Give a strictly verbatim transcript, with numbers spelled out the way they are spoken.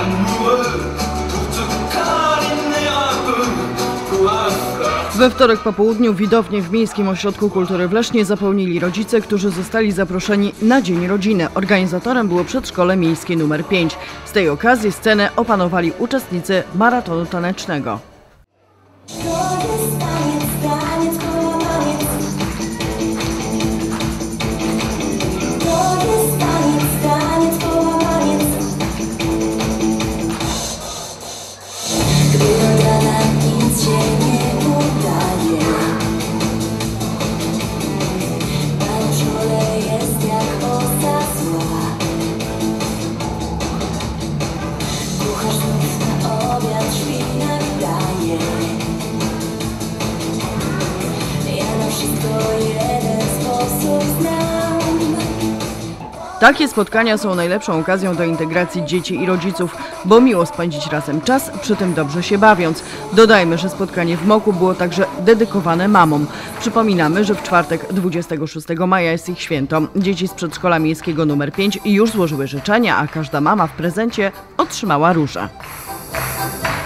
We wtorek po południu widownię w Miejskim Ośrodku Kultury w Lesznie zapełnili rodzice, którzy zostali zaproszeni na Dzień Rodziny. Organizatorem było przedszkole miejskie numer pięć. Z tej okazji scenę opanowali uczestnicy maratonu tanecznego. Takie spotkania są najlepszą okazją do integracji dzieci i rodziców, bo miło spędzić razem czas, przy tym dobrze się bawiąc. Dodajmy, że spotkanie w Moku było także dedykowane mamom. Przypominamy, że w czwartek dwudziestego szóstego maja jest ich święto. Dzieci z przedszkola miejskiego numer pięć już złożyły życzenia, a każda mama w prezencie otrzymała różę.